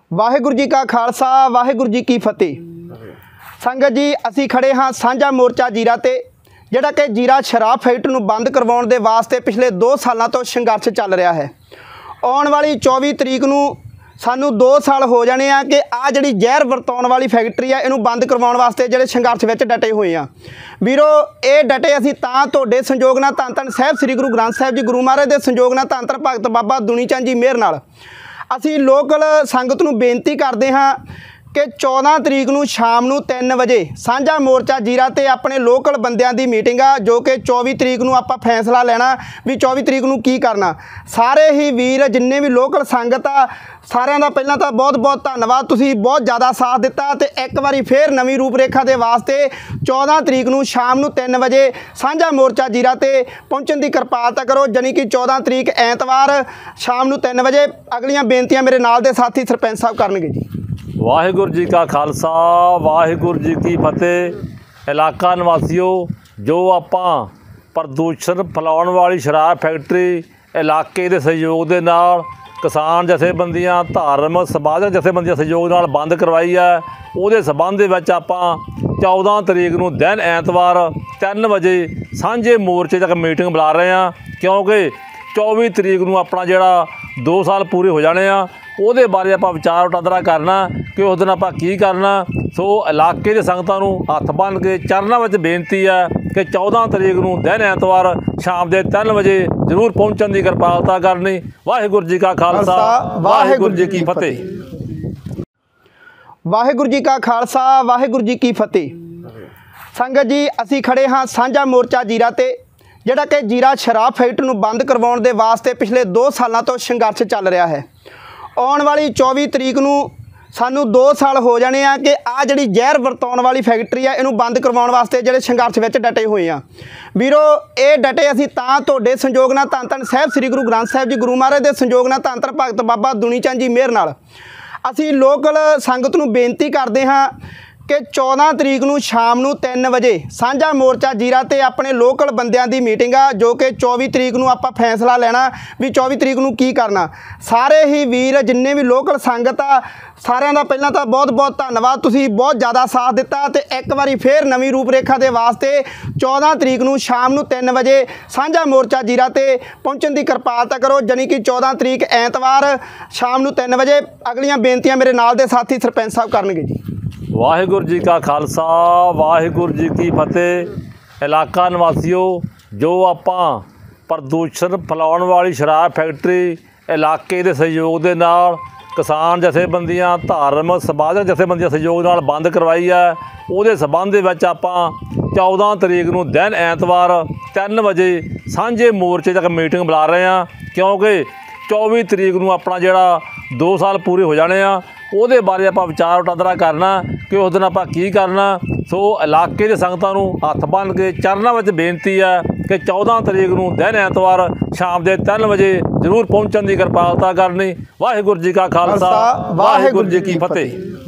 वाहिगुरू जी का खालसा वाहिगुरू जी की फतेह। संगत जी असी खड़े हाँ साझा मोर्चा जीरा ते जिहड़ा कि जीरा शराब फैक्ट्री नूं बंद करवाउण दे वास्ते पिछले 2 सालों तो संघर्ष चल रहा है। आउण वाली 24 तरीक नूं सानू 2 साल हो जाने आ कि आ जिहड़ी जहर वरताउण वाली फैक्ट्री है इनू बंद करवाउण वास्ते जिहड़े संघर्ष विच डटे हुए आ। वीरो ये डटे असीं तां तुहाडे संजोग नाल धन धन साहिब श्री गुरु ग्रंथ साहिब जी गुरु महाराज दे संजोग नाल धन धन भगत बाबा दुनी चंद जी मेहर नाल असीं लोकल संगत नूं बेनती करदे हां कि 14 तरीक नूं शाम नूं 3 वजे साझा मोर्चा जीरा ते अपने लोकल बंदियां दी मीटिंग आ जो कि 24 तरीक नूं आपां फैसला लेना भी 24 तरीक नूं की करना। सारे ही वीर जिन्ने भी लोकल संगत आ सारिਆਂ ਦਾ ਪਹਿਲਾਂ ਤਾਂ बहुत बहुत ਧੰਨਵਾਦ। ਤੁਸੀਂ बहुत ज़्यादा साथ ਦਿੱਤਾ ਤੇ ਇੱਕ ਵਾਰੀ ਫੇਰ ਨਵੀਂ ਰੂਪਰੇਖਾ ਦੇ ਵਾਸਤੇ 14 ਤਰੀਕ ਨੂੰ ਸ਼ਾਮ ਨੂੰ 3 ਵਜੇ ਸਾਂਝਾ ਮੋਰਚਾ ਜੀਰਾ ਤੇ ਪਹੁੰਚਣ ਦੀ ਕਿਰਪਾਲਤਾ ਕਰੋ। ਜਾਨੀ ਕਿ 14 ਤਰੀਕ ਐਤਵਾਰ ਸ਼ਾਮ ਨੂੰ 3 ਵਜੇ। ਅਗਲੀਆਂ ਬੇਨਤੀਆਂ ਮੇਰੇ ਨਾਲ ਦੇ ਸਾਥੀ ਸਰਪੰਚ ਸਾਹਿਬ ਕਰਨਗੇ ਜੀ। वाहिगुरू जी का खालसा वाहिगुरू जी की फतेह। इलाका निवासियों जो आपां प्रदूषण फैलाउण वाली शराब फैक्ट्री इलाके के सहयोग के नाल किसान जथेबंदियां धार्मिक समाजिक जथेबंदियां सहयोग नाल बंद करवाई है उहदे संबंध दे विच आपां 14 तरीक नूं दिन ऐतवार 3 वजे सांझे मोर्चे तक मीटिंग बुला रहे हैं क्योंकि 24 तरीक नूं अपना जिहड़ा 2 साल पूरे हो जाने आ ਉਹਦੇ ਬਾਰੇ ਆਪਾਂ ਵਿਚਾਰ ਵਟਾਂਦਰਾ ਕਰਨਾ ਕਿ ਉਸ ਦਿਨ ਆਪਾਂ ਕੀ ਕਰਨਾ। ਸੋ ਇਲਾਕੇ ਦੇ ਸੰਗਤਾਂ ਨੂੰ ਹੱਥ ਬੰਨ੍ਹ ਕੇ ਚਰਨਾਂ ਵਿੱਚ ਬੇਨਤੀ ਹੈ ਕਿ 14 ਤਰੀਕ ਨੂੰ ਦਿਨ ਐਤਵਾਰ ਸ਼ਾਮ ਦੇ 3 ਵਜੇ ਜ਼ਰੂਰ ਪਹੁੰਚਣ ਦੀ ਕਿਰਪਾਲਤਾ ਕਰਨੀ। ਵਾਹਿਗੁਰੂ ਜੀ ਕਾ ਖਾਲਸਾ ਵਾਹਿਗੁਰੂ ਜੀ ਕੀ ਫਤਿਹ। ਵਾਹਿਗੁਰੂ ਜੀ ਕਾ ਖਾਲਸਾ ਵਾਹਿਗੁਰੂ ਜੀ ਕੀ ਫਤਿਹ। ਸੰਗਤ ਜੀ ਅਸੀਂ ਖੜੇ ਹਾਂ ਸਾਂਝਾ ਮੋਰਚਾ ਜੀਰਾ ਤੇ ਜਿਹੜਾ ਕਿ ਜੀਰਾ ਸ਼ਰਾਬ ਫੈਕਟਰੀ ਨੂੰ ਬੰਦ ਕਰਵਾਉਣ ਦੇ ਵਾਸਤੇ ਪਿਛਲੇ 2 ਸਾਲਾਂ ਤੋਂ ਸੰਘਰਸ਼ ਚੱਲ ਰਿਹਾ ਹੈ। ਆਉਣ ਵਾਲੀ 24 ਤਰੀਕ ਨੂੰ ਸਾਨੂੰ 2 ਸਾਲ ਹੋ ਜਾਣੇ ਆ ਕਿ ਆ ਜਿਹੜੀ ਜ਼ਹਿਰ ਵਰਤਾਉਣ ਵਾਲੀ ਫੈਕਟਰੀ ਆ ਇਹਨੂੰ ਬੰਦ ਕਰਵਾਉਣ ਵਾਸਤੇ ਜਿਹੜੇ ਸੰਘਰਸ਼ ਵਿੱਚ ਡਟੇ ਹੋਏ ਆ। ਵੀਰੋ ਇਹ ਡਟੇ ਅਸੀਂ ਤਾਂ ਤੁਹਾਡੇ ਸੰਜੋਗ ਨਾਲ ਧੰਨ ਧੰਨ ਸਾਹਿਬ ਸ੍ਰੀ ਗੁਰੂ ਗ੍ਰੰਥ ਸਾਹਿਬ ਜੀ ਗੁਰੂ ਮਹਾਰਾਜ ਦੇ ਸੰਜੋਗ ਨਾਲ ਧੰਨ ਧੰਨ ਭਗਤ ਬਾਬਾ ਦੁਨੀ ਚੰਦ ਜੀ ਮੇਹਰ ਨਾਲ ਅਸੀਂ ਲੋਕਲ ਸੰਗਤ ਨੂੰ ਬੇਨਤੀ ਕਰਦੇ ਹਾਂ कि 14 तरीक नूं शाम नूं 3 वजे साझा मोर्चा जीरा ते अपने लोकल बंदियां दी मीटिंग आ जो कि 24 तरीक नूं आपां फैसला लेना भी 24 तरीक नूं की करना। सारे ही वीर जिन्ने भी लोकल संगत आ सारिਆਂ ਦਾ ਪਹਿਲਾਂ ਤਾਂ बहुत बहुत ਧੰਨਵਾਦ। ਤੁਸੀਂ बहुत ज़्यादा ਸਾਥ ਦਿੱਤਾ ਤੇ ਇੱਕ ਵਾਰੀ ਫੇਰ ਨਵੀਂ ਰੂਪਰੇਖਾ ਦੇ ਵਾਸਤੇ 14 ਤਰੀਕ ਨੂੰ ਸ਼ਾਮ ਨੂੰ 3 ਵਜੇ ਸਾਂਝਾ ਮੋਰਚਾ ਜੀਰਾ ਤੇ ਪਹੁੰਚਣ ਦੀ ਕਿਰਪਾਲਤਾ ਕਰੋ। ਜਾਨੀ ਕਿ 14 ਤਰੀਕ ਐਤਵਾਰ ਸ਼ਾਮ ਨੂੰ 3 ਵਜੇ। ਅਗਲੀਆਂ ਬੇਨਤੀਆਂ ਮੇਰੇ ਨਾਲ ਦੇ ਸਾਥੀ ਸਰਪੰਚ ਸਾਹਿਬ ਕਰਨਗੇ ਜੀ। वाहिगुरू जी का खालसा वाहिगुरू जी की फतेह। इलाका निवासियों जो आपां प्रदूषण फैलाउण वाली शराब फैक्ट्री इलाके के सहयोग के नाल किसान जथेबंदियां धार्मिक समाजिक जथेबंदियां सहयोग नाल बंद करवाई है उहदे संबंध दे विच आपां 14 तरीक नूं दिन ऐतवार 3 वजे सांझे मोर्चे तक मीटिंग बुला रहे हैं क्योंकि 24 तरीक नूं अपना जिहड़ा 2 साल पूरे हो जाने आ ਉਹਦੇ ਬਾਰੇ ਆਪਾਂ ਵਿਚਾਰ ਵਟਾਂਦਰਾ ਕਰਨਾ ਕਿ ਉਸ ਦਿਨ ਆਪਾਂ ਕੀ ਕਰਨਾ। ਸੋ ਇਲਾਕੇ ਦੇ ਸੰਗਤਾਂ ਨੂੰ ਹੱਥ ਬੰਨ੍ਹ ਕੇ ਚਰਨਾਂ ਵਿੱਚ ਬੇਨਤੀ ਹੈ ਕਿ 14 ਤਰੀਕ ਨੂੰ ਦਿਨ ਐਤਵਾਰ ਸ਼ਾਮ ਦੇ 3 ਵਜੇ ਜ਼ਰੂਰ ਪਹੁੰਚਣ ਦੀ ਕਿਰਪਾਲਤਾ ਕਰਨੀ। ਵਾਹਿਗੁਰੂ ਜੀ ਕਾ ਖਾਲਸਾ ਵਾਹਿਗੁਰੂ ਜੀ ਕੀ ਫਤਿਹ।